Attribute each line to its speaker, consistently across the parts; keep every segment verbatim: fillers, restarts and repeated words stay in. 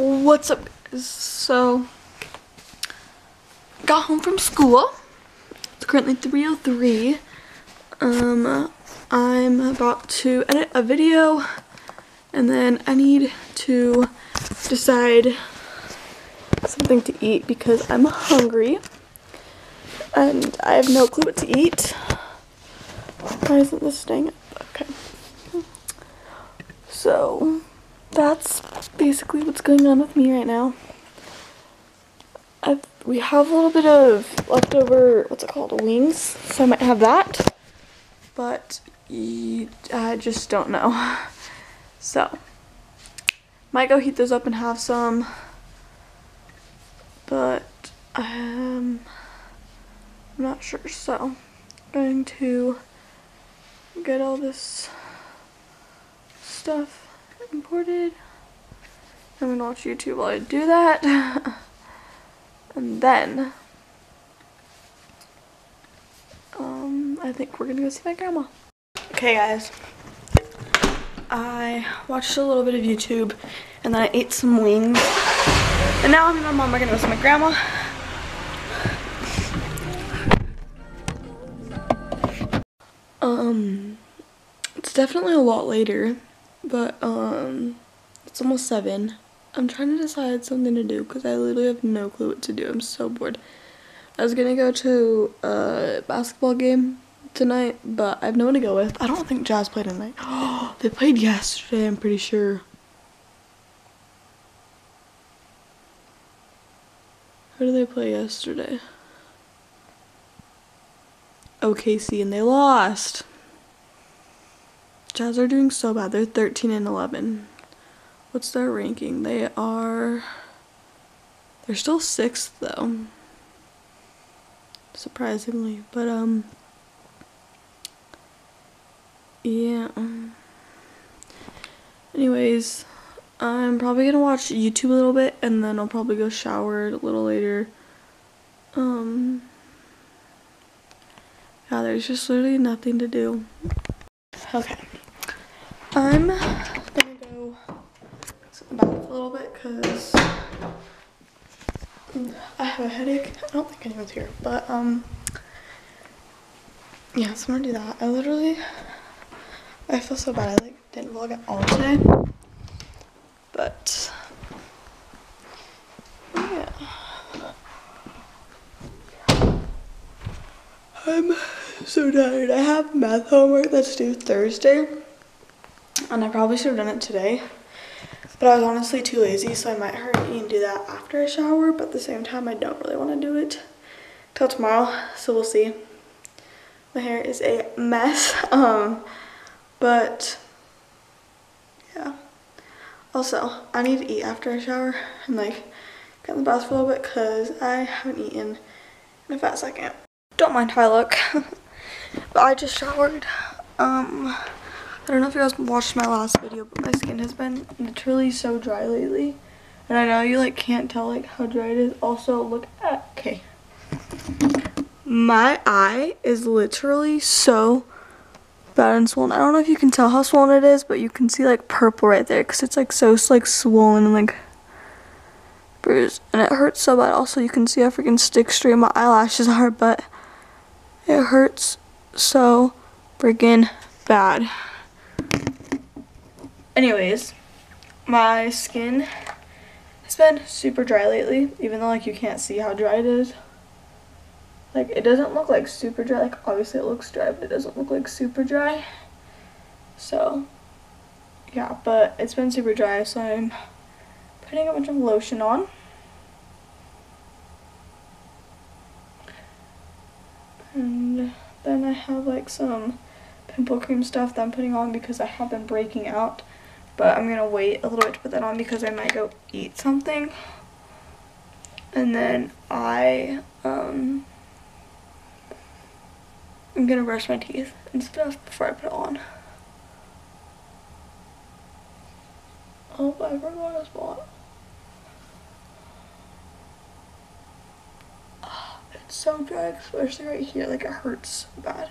Speaker 1: What's up, guys? So, got home from school. It's currently three oh three. Um, I'm about to edit a video, and then I need to decide something to eat because I'm hungry, and I have no clue what to eat. Why isn't this staying up? Okay. So, that's basically what's going on with me right now. I've, we have a little bit of leftover, what's it called, wings, so I might have that, but I just don't know. So, might go heat those up and have some, but um, I'm not sure, so I'm going to get all this stuff imported. I'm gonna watch YouTube while I do that. And then um I think we're gonna go see my grandma. Okay guys, I watched a little bit of YouTube and then I ate some wings, and now me and my mom are gonna go see my grandma. Um it's definitely a lot later, but um it's almost seven. I'm trying to decide something to do because I literally have no clue what to do. I'm so bored. I was gonna go to a basketball game tonight, but I have no one to go with. I don't think Jazz played tonight. Oh, they played yesterday, I'm pretty sure. Who did they play yesterday? O K C, and they lost. Jazz are doing so bad. They're thirteen and eleven. What's their ranking? They are, they're still sixth though, surprisingly, but um, yeah. Anyways, I'm probably gonna watch YouTube a little bit, and then I'll probably go shower a little later. Um, yeah, there's just literally nothing to do. Okay, I'm gonna go sit in the bath a little bit because I have a headache. I don't think anyone's here, but um yeah, so I'm gonna do that. I literally I feel so bad. I like didn't vlog at all today, but yeah, I'm so tired. I have math homework that's due Thursday, and I probably should have done it today. But I was honestly too lazy, so I might hurry and do that after I shower, but at the same time, I don't really want to do it till tomorrow, so we'll see. My hair is a mess, um, but yeah. Also, I need to eat after I shower and like get in the bath for a little bit because I haven't eaten in a fat second. Don't mind how I look, but I just showered. Um, I don't know if you guys watched my last video, but my skin has been literally so dry lately. And I know you like can't tell like how dry it is. Also, look at, okay. My eye is literally so bad and swollen. I don't know if you can tell how swollen it is, but you can see like purple right there because it's like so like swollen and like bruised. And it hurts so bad. Also, you can see how freaking stick straight my eyelashes are, but it hurts so freaking bad. Anyways, my skin has been super dry lately, even though like you can't see how dry it is. Like it doesn't look like super dry, like obviously it looks dry, but it doesn't look like super dry. So yeah, but it's been super dry, so I'm putting a bunch of lotion on. And then I have like some pimple cream stuff that I'm putting on because I have been breaking out. But I'm gonna wait a little bit to put that on because I might go eat something. And then I, um, I'm gonna brush my teeth and stuff before I put it on. Oh, I forgot a spot. Oh, it's so dry, especially right here. Like it hurts so bad.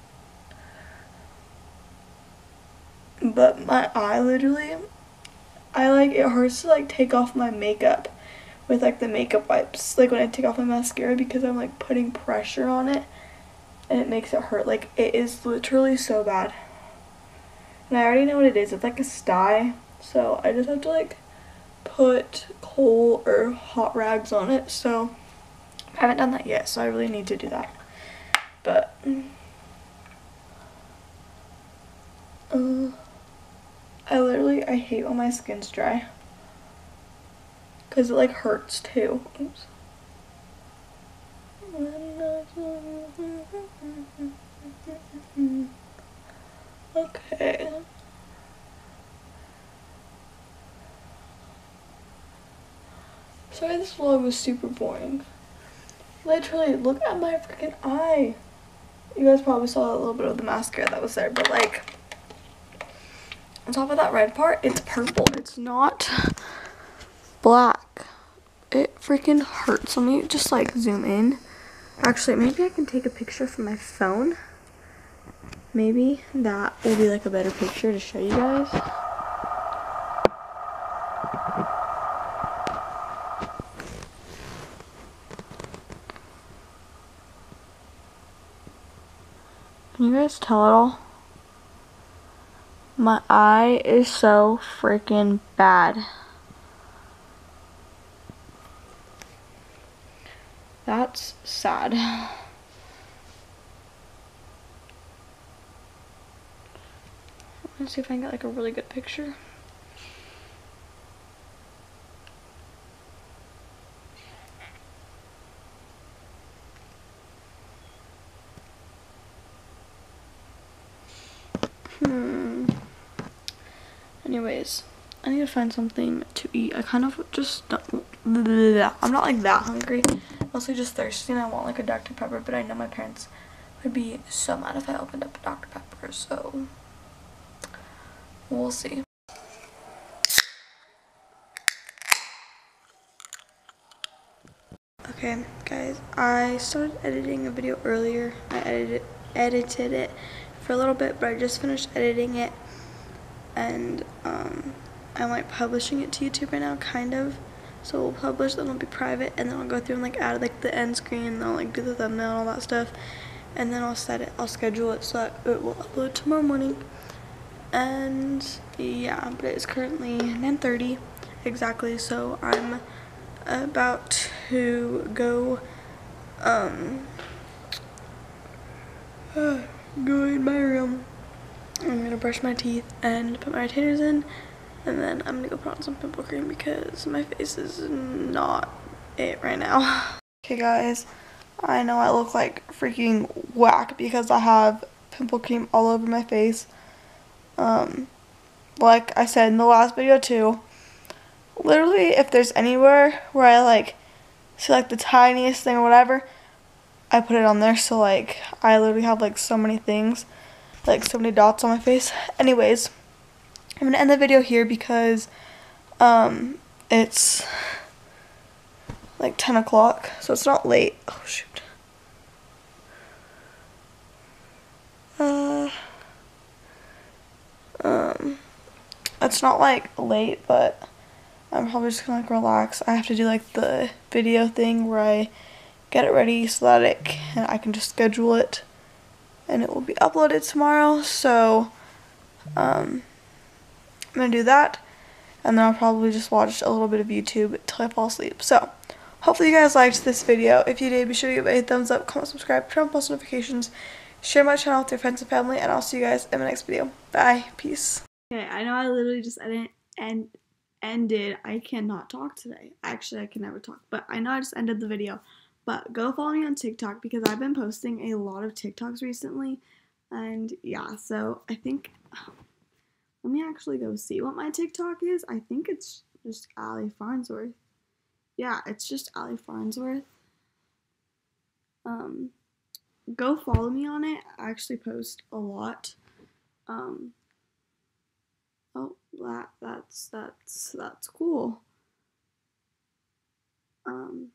Speaker 1: But my eye literally, I like, it hurts to like take off my makeup with like the makeup wipes, like when I take off my mascara, because I'm like putting pressure on it and it makes it hurt. Like it is literally so bad. And I already know what it is. It's like a sty, so I just have to like put coal or hot rags on it. So I haven't done that yet, so I really need to do that. But uh, I literally, I hate when my skin's dry because it like hurts too. Oops. Okay. Sorry this vlog was super boring. Literally, look at my freaking eye. You guys probably saw a little bit of the mascara that was there, but like, on top of that red part, it's purple. It's not black. It freaking hurts. Let me just like zoom in. Actually, maybe I can take a picture from my phone. Maybe that will be like a better picture to show you guys. Can you guys tell at all? My eye is so freaking bad. That's sad. Let's see if I can get like a really good picture. Hmm. Anyways, I need to find something to eat. I kind of just don't, I'm not like that hungry. I'm mostly just thirsty and I want like a Doctor Pepper, but I know my parents would be so mad if I opened up a Doctor Pepper, so we'll see. Okay, guys, I started editing a video earlier. I edited edited it for a little bit, but I just finished editing it, and um, I'm like publishing it to YouTube right now, kind of. So we'll publish, then it'll be private, and then I'll go through and like add like the end screen, and I'll like do the thumbnail and all that stuff, and then I'll set it, I'll schedule it so that it will upload tomorrow morning. And yeah, but it's currently nine thirty exactly, so I'm about to go um uh, go in my room. I'm gonna brush my teeth and put my retainers in, and then I'm gonna go put on some pimple cream because my face is not it right now. Okay guys, I know I look like freaking whack because I have pimple cream all over my face. Um like I said in the last video too, literally if there's anywhere where I like see like the tiniest thing or whatever, I put it on there. So like I literally have like so many things, like so many dots on my face. Anyways, I'm gonna end the video here because um it's like ten o'clock, so it's not late. Oh shoot. Uh um it's not like late, but I'm probably just gonna like relax. I have to do like the video thing where I get it ready so that it can, I can just schedule it and it will be uploaded tomorrow. So um, I'm gonna do that, and then I'll probably just watch a little bit of YouTube until I fall asleep. So hopefully you guys liked this video. If you did, be sure to give it a thumbs up, comment, subscribe, turn on post notifications, share my channel with your friends and family, and I'll see you guys in my next video. Bye. Peace. Okay, I know I literally just ended and ended. I cannot talk today. Actually, I can never talk, but I know I just ended the video. But go follow me on TikTok because I've been posting a lot of TikToks recently. And yeah, so I think, let me actually go see what my TikTok is. I think it's just Ali Farnsworth. Yeah, it's just Ali Farnsworth. Um, go follow me on it. I actually post a lot. Um, oh, that, that's, that's, that's cool. Um,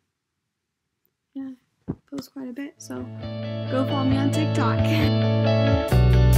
Speaker 1: yeah, post quite a bit, so go follow me on TikTok.